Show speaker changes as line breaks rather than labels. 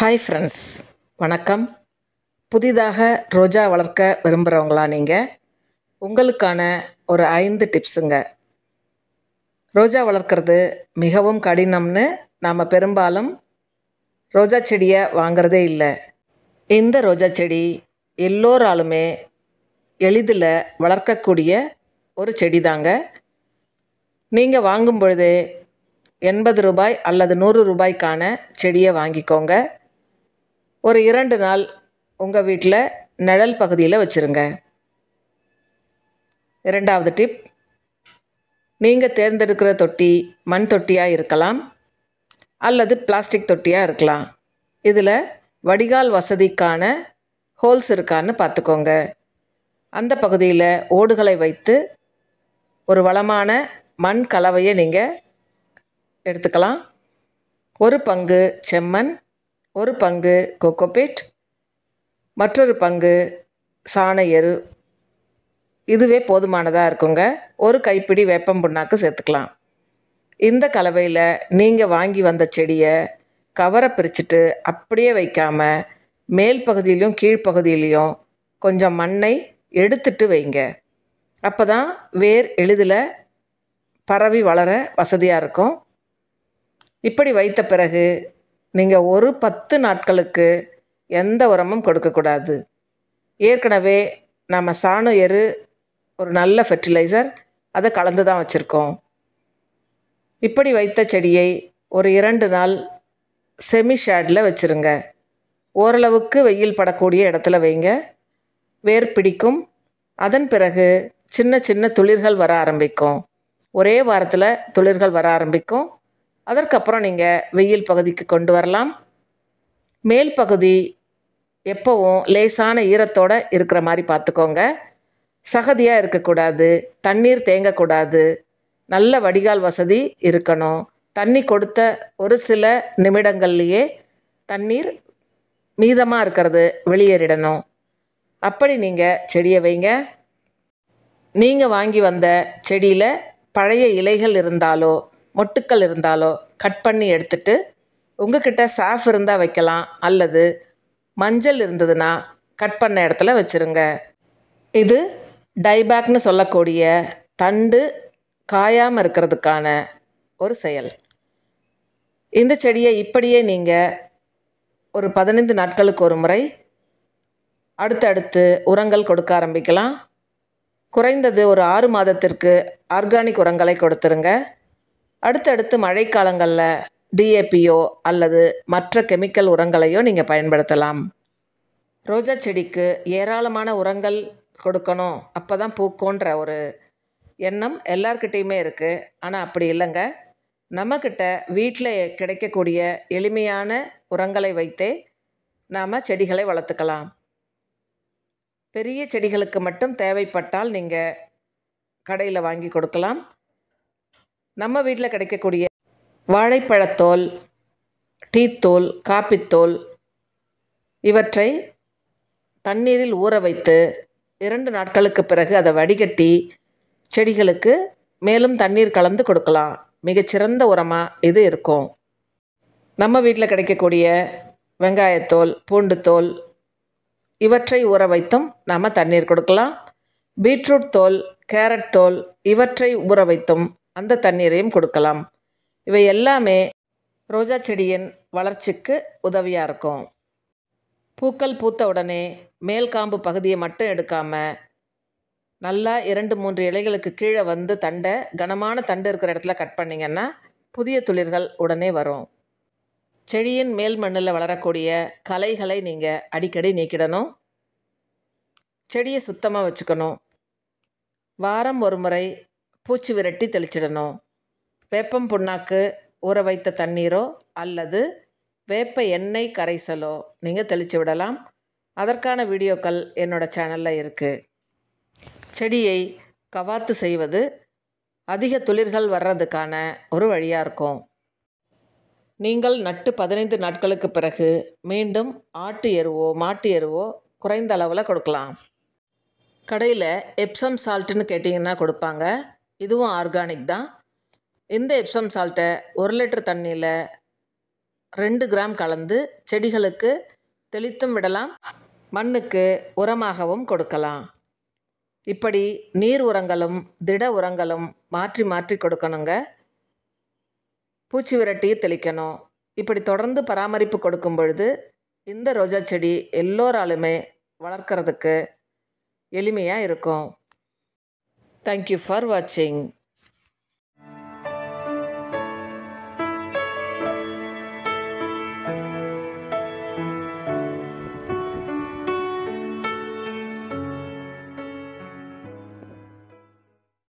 Hi friends, வணக்கம். புதிதாக ரோஜா வளர்க்க விரும்புகிறவங்களா நீங்கள்? உங்களுக்கான ஒரு 5 டிப்ஸுங்க. ரோஜா வளர்க்குறது மிகவும் கடினம்னு நாம் பெரும்பாலும் ரோஜா செடியை வாங்கிறதே இல்லை. இந்த ரோஜா செடி எல்லோராலுமே எளிதில் வளர்க்கக்கூடிய ஒரு செடி தாங்க. நீங்கள் வாங்கும் பொழுதே 80 ரூபாய் அல்லது 100 ரூபாய்க்கான செடியை வாங்கிக்கோங்க. ஒரு 2 நாள் உங்கள் வீட்டில் நிழல் பகுதியில் வச்சுருங்க. 2வது டிப், நீங்கள் தேர்ந்தெடுக்கிற தொட்டி மண் தொட்டியாக இருக்கலாம் அல்லது பிளாஸ்டிக் தொட்டியாக இருக்கலாம். இதில் வடிகால் வசதிக்கான ஹோல்ஸ் இருக்கான்னு பார்த்துக்கோங்க. அந்த பகுதியில் ஓடுகளை வைத்து ஒரு வளமான மண் கலவையை நீங்கள் எடுத்துக்கலாம். ஒரு பங்கு செம்மண், ஒரு பங்கு கோகோபீட், மற்றொரு பங்கு சாண எரு. இதுவே போதுமானதாக இருக்குங்க. ஒரு கைப்பிடி வேப்பம் புண்ணாக்கு சேர்த்துக்கலாம். இந்த கலவையில் நீங்கள் வாங்கி வந்த செடியை கவரை பிரிச்சுட்டு அப்படியே வைக்காமல் மேல் பகுதியிலையும் கீழ்ப்பகுதியிலையும் கொஞ்சம் மண்ணை எடுத்துட்டு வைங்க. அப்போ தான் வேர் எளிதில் பரவி வளர வசதியாக இருக்கும். இப்படி வைத்த பிறகு நீங்கள் ஒரு 10 நாட்களுக்கு எந்த உரமும் கொடுக்கக்கூடாது. ஏற்கனவே நம்ம சாண எரு ஒரு நல்ல ஃபெர்டிலைசர், அதை கலந்து தான் வச்சுருக்கோம். இப்படி வைத்த செடியை ஒரு 2 நாள் செமி ஷேடில் வச்சுருங்க. ஓரளவுக்கு வெயில் படக்கூடிய இடத்துல வைங்க. வேர் பிடிக்கும். அதன் பிறகு சின்ன சின்ன துளிர்கள் வர ஆரம்பிக்கும். ஒரே வாரத்தில் துளிர்கள் வர ஆரம்பிக்கும். அதற்கப்புறம் நீங்கள் வெயில் பகுதிக்கு கொண்டு வரலாம். மேல் பகுதி எப்போவும் லேசான ஈரத்தோடு இருக்கிற மாதிரி பார்த்துக்கோங்க. சகதியாக இருக்கக்கூடாது, தண்ணீர் தேங்கக்கூடாது, நல்ல வடிகால் வசதி இருக்கணும். தண்ணி கொடுத்த ஒரு சில நிமிடங்கள்லேயே தண்ணீர் மீதமாக இருக்கிறது வெளியேறிடணும். அப்படி நீங்கள் செடியை வைங்க. நீங்கள் வாங்கி வந்த செடியில் பழைய இலைகள் இருந்தாலோ மொட்டுக்கள் இருந்தாலோ கட் பண்ணி எடுத்துட்டு உங்ககிட்ட சாஃப் இருந்தால் வைக்கலாம், அல்லது மஞ்சள் இருந்ததுன்னா கட் பண்ண இடத்துல வச்சுருங்க. இது டைபேக்னு சொல்லக்கூடிய தண்டு காயாமல் இருக்கிறதுக்கான ஒரு செயல். இந்த செடியை இப்படியே நீங்கள் ஒரு 15 நாட்களுக்கு ஒரு முறை அடுத்தடுத்து உரங்கள் கொடுக்க ஆரம்பிக்கலாம். குறைந்தது ஒரு 6 மாதத்திற்கு ஆர்கானிக் உரங்களை கொடுத்துருங்க. அடுத்தடுத்து மழைக்காலங்களில் டிஏபியோ அல்லது மற்ற கெமிக்கல் உரங்களையோ நீங்கள் பயன்படுத்தலாம். ரோஜா செடிக்கு ஏராளமான உரங்கள் கொடுக்கணும், அப்போ தான் பூக்குன்ற ஒரு எண்ணம் எல்லார்கிட்டேயுமே இருக்குது. ஆனால் அப்படி இல்லைங்க. நம்மக்கிட்ட வீட்டில் கிடைக்கக்கூடிய எளிமையான உரங்களை வைத்தே நாம் செடிகளை வளர்த்துக்கலாம். பெரிய செடிகளுக்கு மட்டும் தேவைப்பட்டால் நீங்கள் கடையில் வாங்கி கொடுக்கலாம். நம்ம வீட்டில் கிடைக்கக்கூடிய வாழைப்பழத்தோல், டீத்தூள், காப்பித்தூள் இவற்றை தண்ணீரில் ஊற வைத்து 2 நாட்களுக்கு பிறகு அதை வடிகட்டி செடிகளுக்கு மேலும் தண்ணீர் கலந்து கொடுக்கலாம். மிகச்சிறந்த உரமாக இது இருக்கும். நம்ம வீட்டில் கிடைக்கக்கூடிய வெங்காயத்தோல், பூண்டுத்தோல் இவற்றை ஊற வைத்தும் நாம் தண்ணீர் கொடுக்கலாம். பீட்ரூட் தோல், கேரட் தோல் இவற்றை ஊற வைத்தும் அந்த தண்ணீரையும் கொடுக்கலாம். இவை எல்லாமே ரோஜா செடியின் வளர்ச்சிக்கு உதவியாக இருக்கும். பூக்கள் பூத்த உடனே மேல் காம்பு பகுதியை மட்டும் எடுக்காமல் நல்லா 2-3 இலைகளுக்கு கீழே வந்து தண்டை கனமான தண்டு இருக்கிற இடத்துல கட் பண்ணிங்கன்னா புதிய துளிர்கள் உடனே வரும். செடியின் மேல் மண்ணில் வளரக்கூடிய களைகளை நீங்கள் அடிக்கடி நீக்கிடணும். செடியை சுத்தமாக வச்சுக்கணும். வாரம் ஒரு முறை பூச்சி விரட்டி தெளிச்சிடணும். வேப்பம் புண்ணாக்கு ஊற வைத்த தண்ணீரோ அல்லது வேப்ப எண்ணெய் கரைசலோ நீங்கள் தெளித்து விடலாம். அதற்கான வீடியோக்கள் என்னோடய சேனலில் இருக்குது. செடியை கவாத்து செய்வது அதிக துளிர்கள் வர்றதுக்கான ஒரு வழியாக இருக்கும். நீங்கள் நட்டு 15 நாட்களுக்கு பிறகு மீண்டும் ஆட்டு எருவோ மாட்டு எருவோ குறைந்த அளவில் கொடுக்கலாம். கடையில் எப்சம் சால்ட்டுன்னு கேட்டிங்கன்னா கொடுப்பாங்க. இதுவும் ஆர்கானிக் தான். இந்த எப்சம் சால்ட்டை 1 லிட்டர் தண்ணியில் 2 கிராம் கலந்து செடிகளுக்கு தெளித்தும் விடலாம், மண்ணுக்கு உரமாகவும் கொடுக்கலாம். இப்படி நீர் உரங்களும் திட உரங்களும் மாற்றி மாற்றி கொடுக்கணுங்க. பூச்சி விரட்டி தெளிக்கணும். இப்படி தொடர்ந்து பராமரிப்பு கொடுக்கும் பொழுது இந்த ரோஜா செடி எல்லோராலுமே வளர்க்குறதுக்கு எளிமையாக இருக்கும். தேங்க்யூ ஃபார் வாட்சிங்.